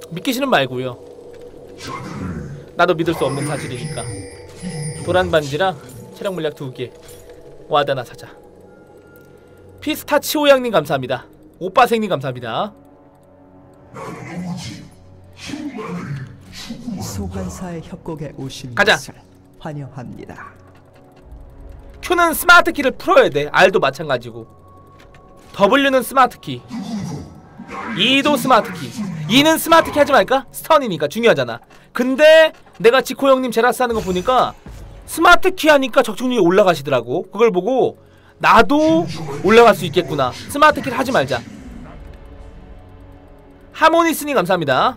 믿기시는 말고요. 나도 믿을 수 없는 사실이니까. 도란 반지랑 체력 물약 2개. 와드 하나 사자. 피스타치오 양님 감사합니다. 오빠생님 감사합니다. 소환사의 협곡에 오신 가자. 것을 환영합니다. Q는 스마트 키를 풀어야 돼. R도 마찬가지고. W는 스마트 키. E도 스마트 키. E는 스마트 키 하지 말까? 스턴이니까 중요하잖아. 근데 내가 지코 형님 제라스 하는 거 보니까 스마트 키 하니까 적중률이 올라가시더라고. 그걸 보고 나도 올라갈 수 있겠구나. 스마트 키를 하지 말자. 하모니스님 감사합니다.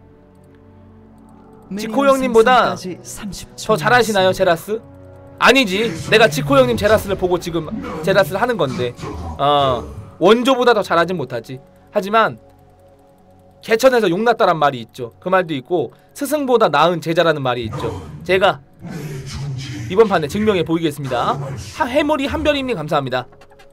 지코 형님보다 더 잘하시나요 제라스? 아니지. 내가 지코 형님 제라스를 보고 지금 제라스를 하는 건데 원조보다 더 잘하진 못하지. 하지만 개천에서 용났다란 말이 있죠. 그 말도 있고 스승보다 나은 제자라는 말이 있죠. 제가 이번 판에 증명해 보이겠습니다. 해머리 한별이님 감사합니다.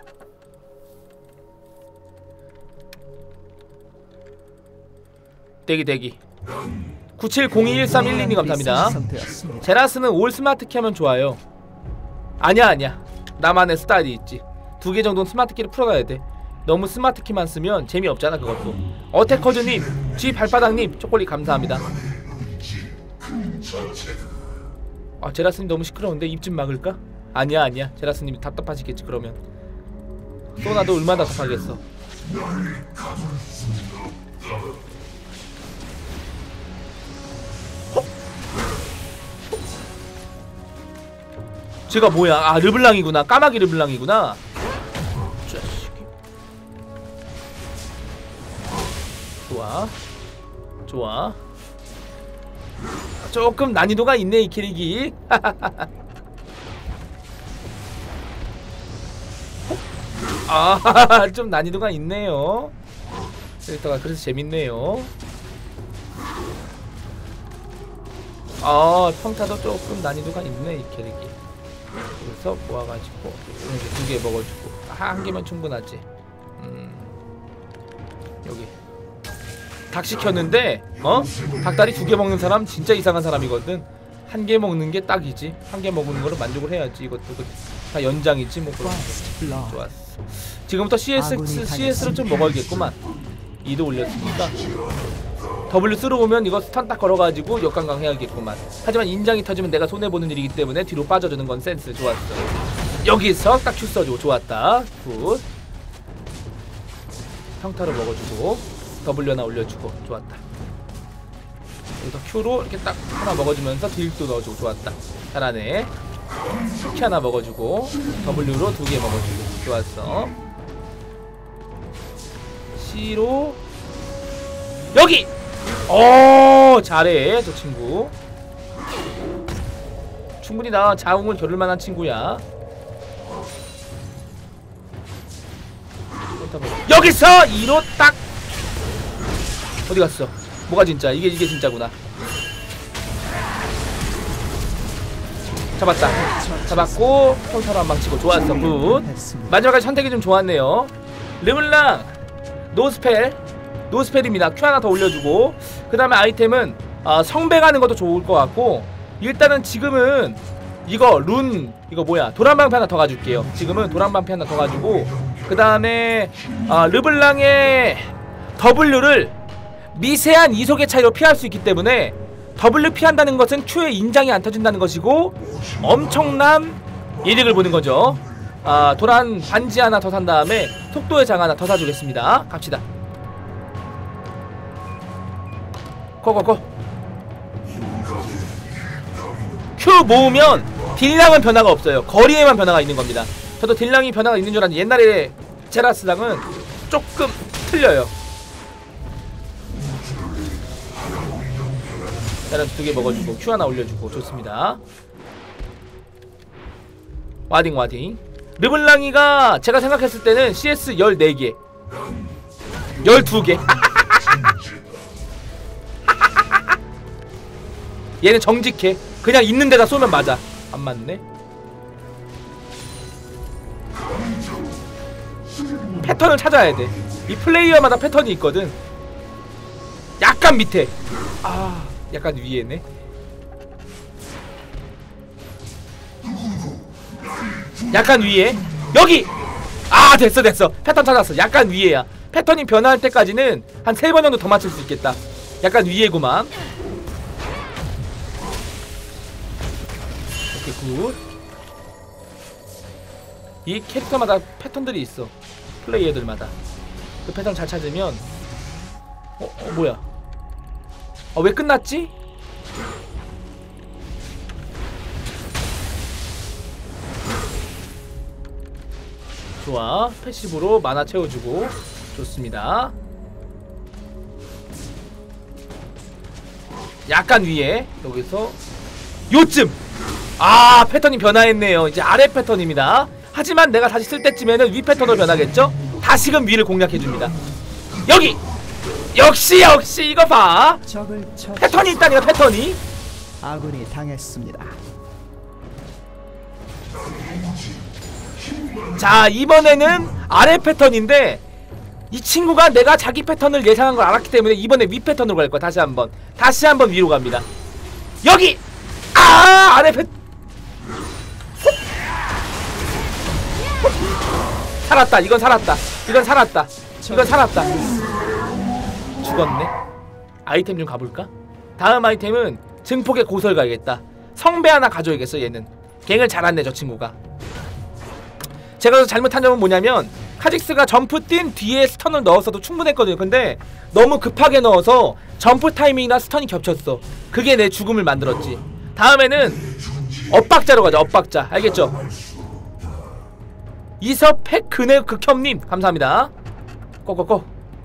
대기 97021312님 감사합니다. 제라스는 올 스마트 키 하면 좋아요. 아니야. 나만의 스타일이 있지. 2개 정도는 스마트 키를 풀어가야 돼. 너무 스마트 키만 쓰면 재미없잖아 그것도. 어태커즈님, G발바닥님 초콜릿 감사합니다. 아 제라스님 너무 시끄러운데 입 좀 막을까? 아니야. 제라스님이 답답하시겠지 그러면. 소나도 얼마나 답답하겠어. 제가 뭐야? 아 르블랑이구나. 까마귀 르블랑이구나. 좋아. 조금 난이도가 있네 이 캐릭이. 아, 좀 난이도가 있네요. 캐릭터가 그래서 재밌네요. 아, 평타도 조금 난이도가 있네 이 캐릭이. 그래서 모아가지고 2개 먹어주고 한 개면 충분하지. 여기 닭 시켰는데 닭다리 2개 먹는 사람 진짜 이상한 사람이거든. 1개 먹는 게 딱이지. 1개 먹는 거로 만족을 해야지. 이것도 다 연장이지 뭐. 그런 거. 좋았어. 지금부터 CS를 좀 먹어야겠구만. 2도 올렸으니까 W 쓰러오면 이거 스턴 딱 걸어가지고 역강강 해야겠구만. 하지만 인장이 터지면 내가 손해보는 일이기 때문에 뒤로 빠져주는 건 센스. 좋았어. 여기서 딱 Q 써주고 좋았다. 굿. 평타로 먹어주고 W 하나 올려주고 좋았다. 여기서 Q로 이렇게 딱 하나 먹어주면서 딜도 넣어주고 좋았다. 잘하네. Q 하나 먹어주고 W로 2개 먹어주고 좋았어. C로 여기! 잘해 저 친구. 충분히 나 자웅을 겨룰 만한 친구야. 여기서 2로 딱! 어디 갔어? 뭐가 진짜? 이게 진짜구나. 잡았고 평타로 한 방 치고 좋았어. 굿. 마지막까지 선택이 좀 좋았네요. 르블랑 노스펠입니다. Q 하나 더 올려주고 그 다음에 아이템은 성배 가는 것도 좋을 것 같고, 일단은 지금은 이거 이거 뭐야 도란방패 하나 더 가줄게요. 지금은 도란방패 하나 더 가지고 그 다음에 르블랑의 W를 미세한 이속의 차이로 피할 수 있기 때문에 W 피한다는 것은 Q의 인장이 안 터진다는 것이고 엄청난 이득을 보는 거죠. 도란 반지 하나 더 산 다음에 속도의 장 하나 더 사주겠습니다. 갑시다. 고고고. Q 모으면 딜량은 변화가 없어요. 거리에만 변화가 있는 겁니다. 저도 딜량이 변화가 있는 줄 알았는데 옛날에 제라스랑은 조금 틀려요. 제라스 2개 먹어주고 Q 하나 올려주고 좋습니다. 와딩. 르블랑이가 제가 생각했을 때는 CS 14개 12개 얘는 정직해. 그냥 있는 데다 쏘면 맞아. 안 맞네. 패턴을 찾아야 돼. 이 플레이어마다 패턴이 있거든. 약간 밑에. 약간 위에네. 약간 위에. 여기. 됐어. 패턴 찾았어. 약간 위에야. 패턴이 변화할 때까지는 한 3번 정도 더 맞출 수 있겠다. 약간 위에구만. 오케이, 굿. 이 캐릭터마다 패턴들이 있어. 플레이어들마다. 그 패턴 잘 찾으면 뭐야? 왜 끝났지? 좋아. 패시브로 마나 채워주고. 좋습니다. 약간 위에. 여기서 요쯤. 패턴이 변화했네요. 이제 아래 패턴입니다. 하지만 내가 다시 쓸 때쯤에는 위 패턴으로 변하겠죠? 다시금 위를 공략해줍니다. 여기! 역시 이거 봐! 패턴이 있다니까, 패턴이. 아군이 당했습니다. 자, 이번에는 아래 패턴인데 이 친구가 내가 자기 패턴을 예상한 걸 알았기 때문에 이번에 위 패턴으로 갈 거야. 다시 한번 위로 갑니다. 여기! 아래 패턴. 살았다. 이건 살았다. 죽었네. 아이템 좀 가볼까? 다음 아이템은 증폭의 고설 가야겠다. 성배 하나 가져야겠어. 얘는 갱을 잘안내 저 친구가. 제가 잘못한 점은 뭐냐면 카직스가 점프 뛴 뒤에 스턴을 넣었어도 충분했거든요. 근데 너무 급하게 넣어서 점프 타이밍이나 스턴이 겹쳤어. 그게 내 죽음을 만들었지. 다음에는 엇박자로 가자. 엇박자. 알겠죠? 이서팩 근의 극혐님 감사합니다. 꼬꼬꼬.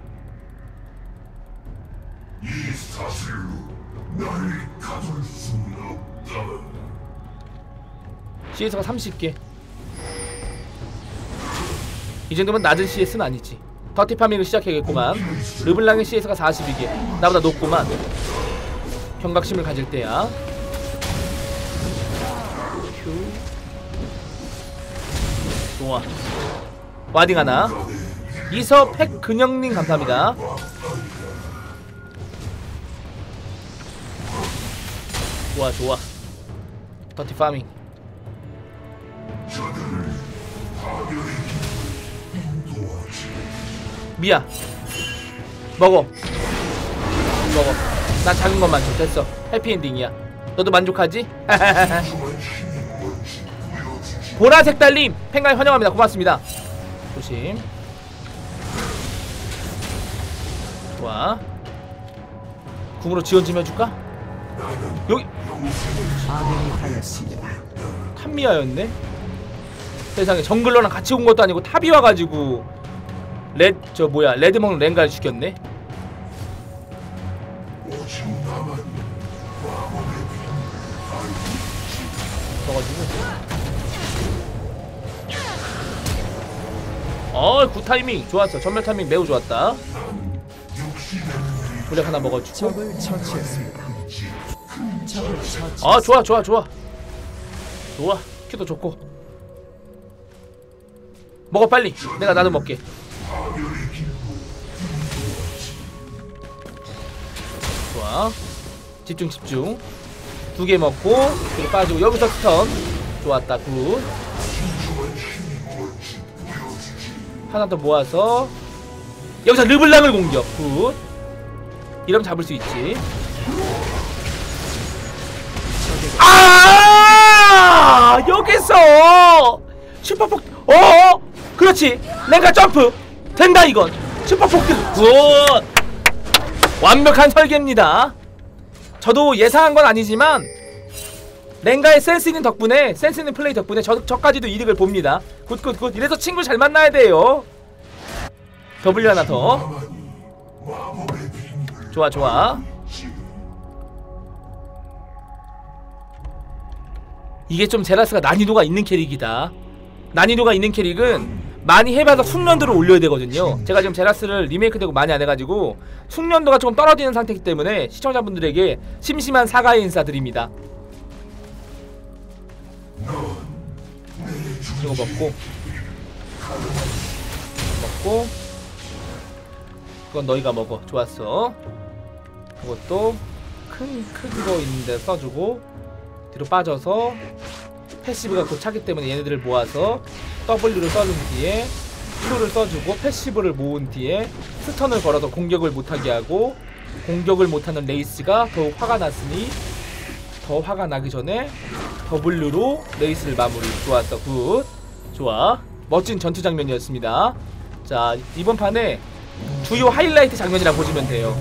CS가 30개. 이 정도면 낮은 CS는 아니지. 더티 파밍을 시작해야겠구만. 르블랑의 CS가 42개. 나보다 높구만. 경각심을 가질 때야. 좋아. 와딩 하나. 이서팩 근영님 감사합니다. 좋아. 더티 파밍. 미야 먹어. 난 작은 것만 줘. 됐어. 해피엔딩이야. 너도 만족하지? 보라색 달님 팬가입 환영합니다. 고맙습니다. 조심. 좋아. 궁으로 지원 좀 해줄까? 여기 아군이 당했습니다. 탑미아였네? 세상에 정글러랑 같이 온 것도 아니고 탑이 와가지고 레드 먹는 랭가를 죽였네? 굿 타이밍 좋았어. 전멸 타이밍 매우 좋았다. 도력 하나 먹어주고. 적을 처치했습니다. 좋아. 큐도 좋고. 먹어 빨리. 나도 먹게. 좋아. 집중. 2개 먹고 뒤로 빠지고 여기서 스턴. 좋았다. 굿. 하나 더 모아서 여기서 르블랑을 공격. 굿. 이러면 잡을 수 있지. 여기서 슈퍼폭. 그렇지. 랭가 점프 된다. 이건 슈퍼폭. 굿. 완벽한 설계입니다. 저도 예상한 건 아니지만 랭가의 센스 있는 덕분에, 센스 있는 플레이 덕분에 저까지도 이득을 봅니다. 굿. 이래서 친구 잘 만나야 돼요. W 하나 더. 좋아. 이게 좀 제라스가 난이도가 있는 캐릭이다. 난이도가 있는 캐릭은 많이 해봐서 숙련도를 올려야 되거든요. 제가 지금 제라스를 리메이크되고 많이 안 해가지고 숙련도가 조금 떨어지는 상태이기 때문에 시청자분들에게 심심한 사과의 인사 드립니다. 이거 먹고 그건 너희가 먹어. 좋았어. 그것도 큰 거 있는데 써주고 뒤로 빠져서 패시브가 곧 차기 때문에 얘네들을 모아서 W를 써준 뒤에 Q를 써주고 패시브를 모은 뒤에 스턴을 걸어서 공격을 못하게 하고 공격을 못하는 레이스가 더욱 화가 났으니 더 화가 나기 전에 W로 레이스를 마무리. 좋았어. 굿. 좋아. 멋진 전투 장면이었습니다. 자, 이번 판에 주요 하이라이트 장면이라 보시면 돼요.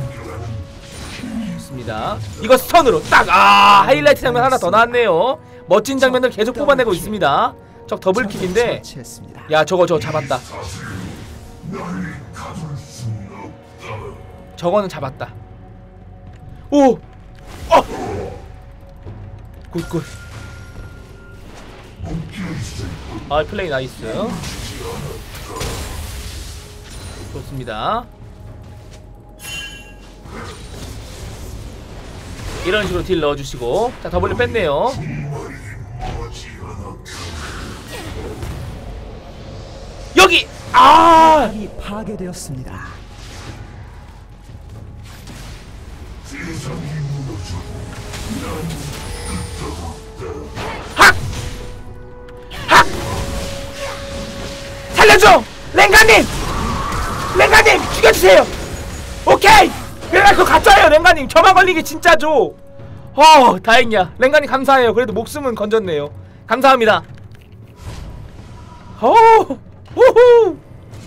좋습니다. 이거 스턴으로 딱! 하이라이트 장면 하나 더 나왔네요. 멋진 장면을 계속 뽑아내고 있습니다. 적 더블킥인데 야, 저거 잡았다. 저거는 잡았다. 오! 굿. 플레이 나이스. 좋습니다. 이런 식으로 딜 넣어주시고. 자, 더블을 뺐네요. 여기! 이 파괴되었습니다. 살려줘! 랭가님! 랭가님! 죽여주세요! 오케이! 내가 그거 가짜예요, 랭가님! 저만 걸리기 진짜죠! 다행이야. 랭가님 감사해요. 그래도 목숨은 건졌네요. 감사합니다. 우후!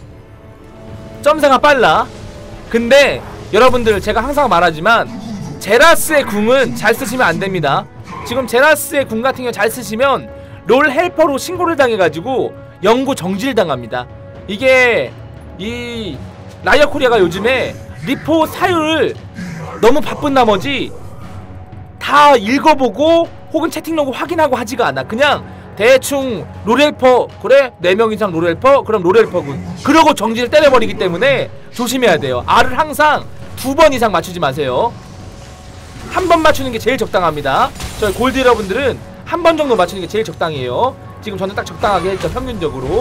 점사가 빨라. 근데 여러분들, 제가 항상 말하지만 제라스의 궁은 잘 쓰시면 안됩니다. 지금 제라스의 궁 같은 경우 잘 쓰시면 롤 헬퍼로 신고를 당해가지고 영구 정지당합니다. 이게 이 라이어 코리아가 요즘에 리포 사유를 너무 바쁜 나머지 다 읽어보고 혹은 채팅 로그 확인하고 하지가 않아. 그냥 대충 롤헬퍼, 그래? 4명 이상 롤헬퍼? 그럼 롤헬퍼군. 그러고 정지를 때려버리기 때문에 조심해야 돼요. R을 항상 2번 이상 맞추지 마세요. 한 번 맞추는 게 제일 적당합니다. 저희 골드 여러분들은 한 번 정도 맞추는 게 제일 적당해요. 지금 저는 딱 적당하게 했죠, 평균적으로.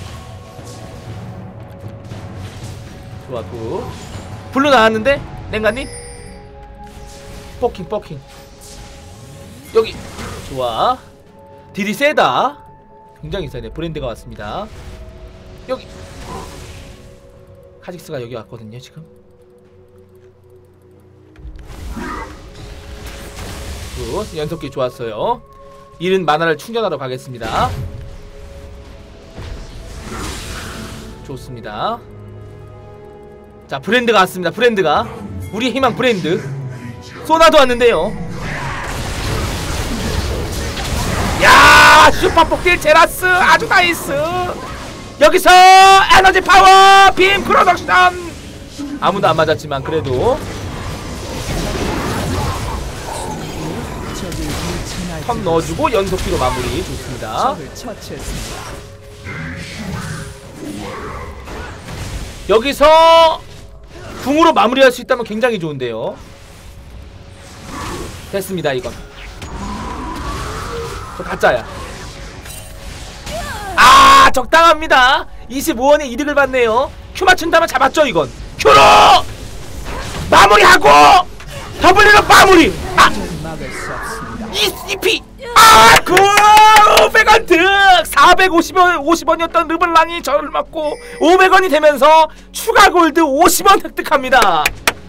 좋아, 굿. 블루 나왔는데? 랭가님? 포킹 여기. 좋아. 딜이 세다. 굉장히 세네. 브랜드가 왔습니다. 여기. 카직스가 여기 왔거든요, 지금. 굿. 연속기 좋았어요. 잃은 마나를 충전하러 가겠습니다. 좋습니다. 자, 브랜드가 왔습니다. 브랜드가. 우리의 희망 브랜드. 소나도 왔는데요. 야, 슈퍼폭딜 제라스 아주 나이스. 여기서 에너지 파워 빔 프로덕션. 아무도 안 맞았지만 그래도 턴 넣어주고 연속기로 마무리. 좋습니다. 여기서 궁으로 마무리할 수 있다면 굉장히 좋은데요. 됐습니다. 이건 저 가짜야. 적당합니다. 25원의 이득을 받네요. Q 맞춘다면 잡았죠. 이건 Q로 마무리하고 W로 마무리. EP 굿! 백원득! 450원이었던 르블랑이 저를 맞고 500원이 되면서 추가 골드 50원 획득합니다.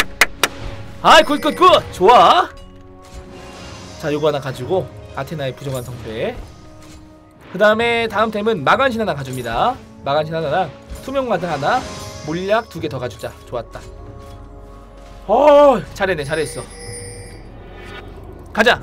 굿! 좋아. 자, 요거 하나 가지고 아테나의 부정한 성패. 그 다음에 다음 템은 마간신 하나 가줍니다. 마간신 하나랑 투명마드 하나, 물약 2개 더 가주자. 좋았다. 잘했네. 잘했어. 가자.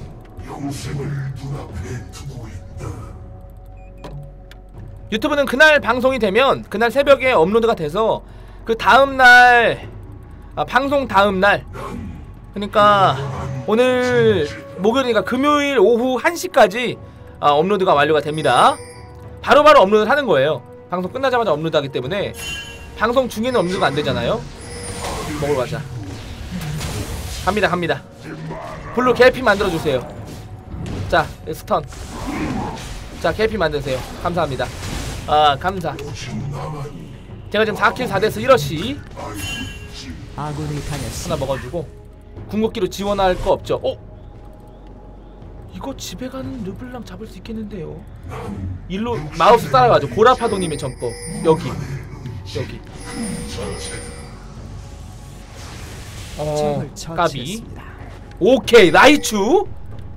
유튜브는 그날 방송이 되면 그날 새벽에 업로드가 돼서 그 다음날 방송 다음날, 그러니까 오늘 목요일이니까 금요일 오후 1시까지 업로드가 완료가 됩니다. 바로바로 업로드 하는 거예요. 방송 끝나자마자 업로드 하기 때문에 방송 중에는 업로드가 안 되잖아요. 먹으러 가자. 갑니다. 블루 계피 만들어주세요. 자, 스턴. 자, 계피 만드세요. 감사합니다. 감사. 제가 지금 4킬 4데스 1러시 아군이 당했습니다. 하나 먹어주고 궁극기로 지원할 거 없죠. 이거 집에 가는 르블랑 잡을 수 있겠는데요. 일로 마우스 따라가죠. 고라파도님의 전법. 여기 까비. 오케이. 라이추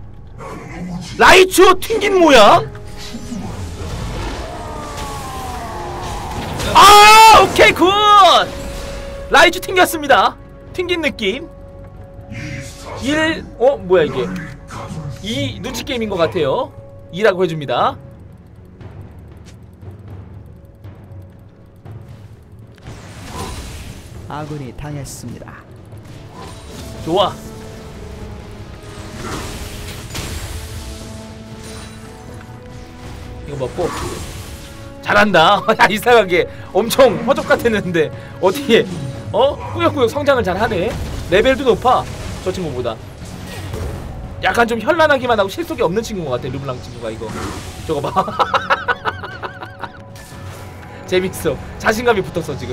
튕긴 모양. 오케이 굿. 라이추 튕겼습니다. 튕긴 느낌. 뭐야 이게. 2 눈치 게임인 것 같아요. 2라고 해줍니다. 아군이 당했습니다. 좋아. 이거 먹고. 잘한다. 이상하게 엄청 허접 같았는데 어떻게 꾸역꾸역 성장을 잘하네. 레벨도 높아 저 친구보다. 약간 좀 현란하기만 하고 실속이 없는 친구인 것 같아. 르블랑 친구가 이거. 저거 봐. 재밌어. 자신감이 붙었어 지금.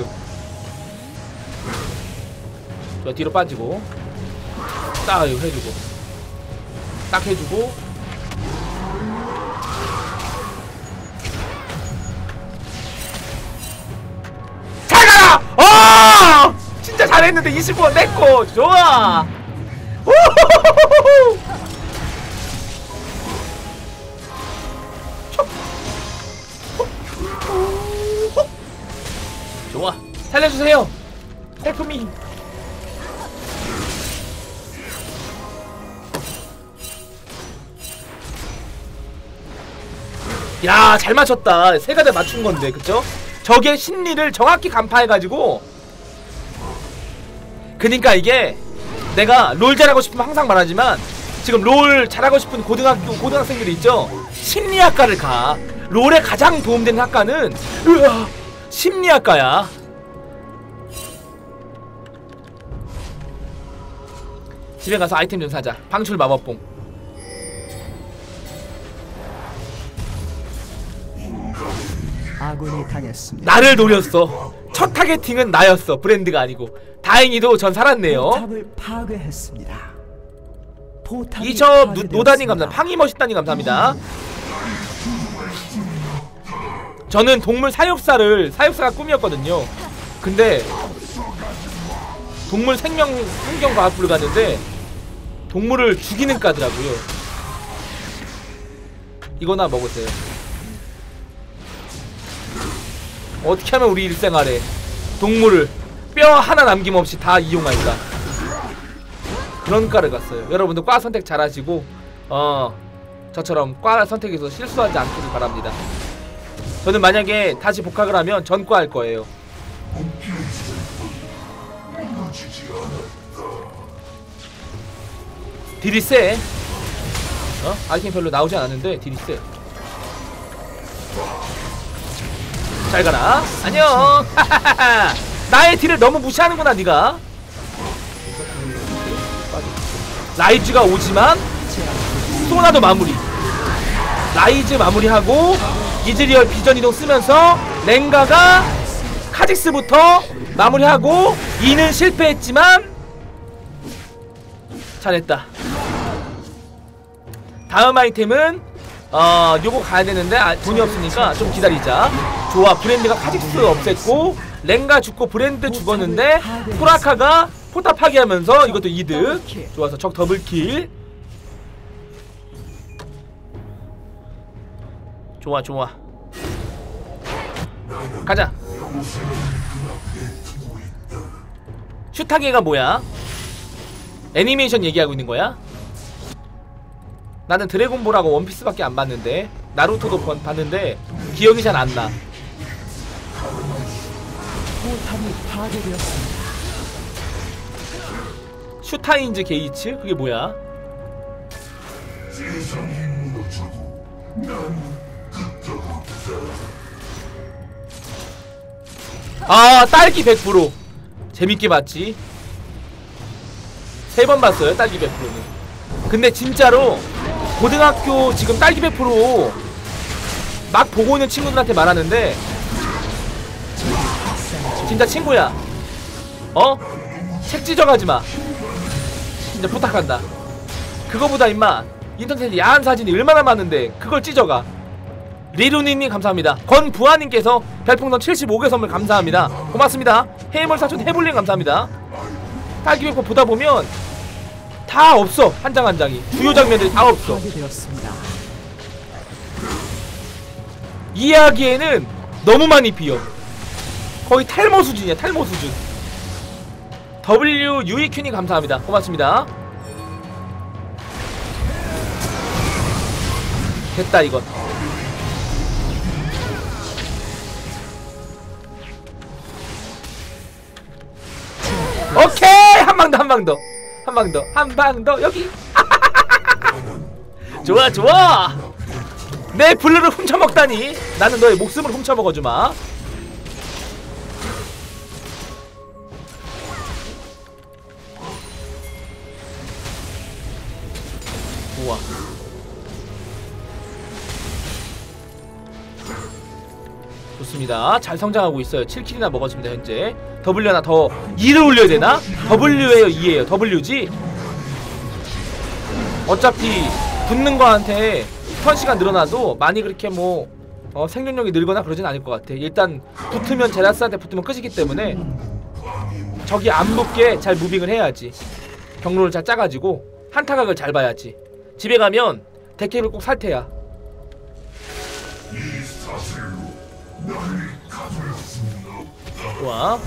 저 뒤로 빠지고 딱 이거 해주고 딱 해주고 잘 가라! 진짜 잘했는데 29원 내꺼. 좋아. 좋아. 살려주세요. 헬프미. 야, 잘 맞췄다. 세 가지 맞춘 건데, 그쵸? 적의 심리를 정확히 간파해가지고. 그니까 이게 내가 롤 잘하고 싶으면 항상 말하지만 지금 롤 잘하고 싶은 고등학생들이 있죠? 심리학과를 가. 롤에 가장 도움되는 학과는 심리학과야. 집에 가서 아이템 좀 사자. 방출 마법봉. 아군이 당했습니다. 나를 노렸어. 첫 타겟팅은 나였어. 브랜드가 아니고. 다행히도 전 살았네요. 포탑을 파괴했습니다. 포탑이 이첩 노다님 감사합니다. 팡이 멋있다님 감사합니다. 저는 동물 사육사가 꿈이었거든요. 근데 동물 생명과학부를 갔는데 동물을 죽이는 과더라고요. 이거나 먹으세요. 어떻게 하면 우리 일생활에 동물을 뼈 하나 남김없이 다 이용할까? 그런 과를 갔어요. 여러분들 과 선택 잘하시고 저처럼 과 선택에서 실수하지 않기를 바랍니다. 저는 만약에 다시 복학을 하면 전과 할 거예요. 딜이 세. 아이템 별로 나오지 않았는데 딜이 세. 잘 가라. 안녕. 나의 딜을 너무 무시하는구나 네가. 라이즈가 오지만 소나도 마무리. 라이즈 마무리하고 이즈리얼 비전 이동 쓰면서 랭가가 카직스부터 마무리하고 2는 실패했지만 잘했다. 다음 아이템은 요거 가야되는데 돈이 없으니까 좀 기다리자. 좋아. 브랜드가 카직스 없앴고 랭가 죽고 브랜드 죽었는데 소라카가 포탑 파괴하면서 이것도 이득. 좋아서 적 더블킬. 좋아 좋아. 가자. 슈타게가 뭐야? 애니메이션 얘기하고 있는 거야? 나는 드래곤볼하고 원피스밖에 안 봤는데 나루토도 봤는데 기억이 잘 안 나. 포탑이 파괴되었습니다. 슈타인즈 게이츠? 그게 뭐야? 딸기 100% 재밌게 봤지. 3번 봤어요 딸기 100%는. 근데 진짜로 고등학교 지금 딸기 100% 막 보고 있는 친구들한테 말하는데 진짜 친구야. 책 찢어가지마. 진짜 부탁한다. 그거보다 임마 인터넷에 야한 사진이 얼마나 많은데 그걸 찢어가. 리루니님 감사합니다. 건부하님께서 별풍선 75개 선물 감사합니다. 고맙습니다. 해물사촌 해불님 감사합니다. 딸기백호 보다 보면 다 없어. 한 장 한 장이 주요 장면들이 다 없어. 파괴되었습니다. 이해하기에는 너무 많이 비어. 거의 탈모 수준이야. 탈모 수준. WUEQ님 감사합니다. 고맙습니다. 됐다 이건. 오케이! 한 방 더, 한 방 더. 한 방 더, 한 방 더, 여기! 좋아, 좋아! 내 블루를 훔쳐먹다니! 나는 너의 목숨을 훔쳐먹어주마. 좋아. 좋습니다. 잘 성장하고 있어요. 7킬이나 먹었습니다 현재. W 하나 더 2를 올려야 되나? W예요 2예요. W지? 어차피 붙는 거한테 턴시간 늘어나도 많이 그렇게 뭐 생존력이 늘거나 그러진 않을 것 같아. 일단 붙으면 제라스한테 붙으면 끝이기 때문에 적이 안 붙게 잘 무빙을 해야지. 경로를 잘 짜가지고 한타각을 잘 봐야지. 집에 가면 데캡을 꼭 살 테야. 좋아.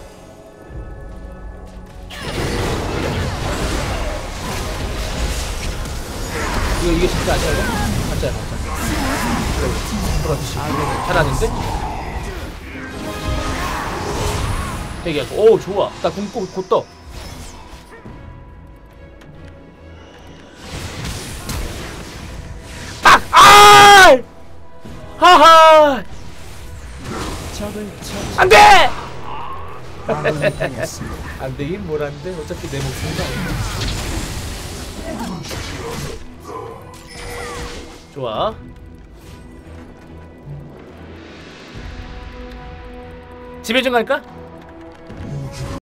이게 진짜 아니야 이거? 가짜야 가짜. 그렇지. 잘하는데? 되게 오 좋아. 나 궁금 곧 떠. 딱! 아! 하하! 적을 처치. 안 돼! 아군이 당했습니다. 안 되긴 뭘 안 돼. 어차피 내 목숨이 아니야. 좋아. 집에 좀 갈까?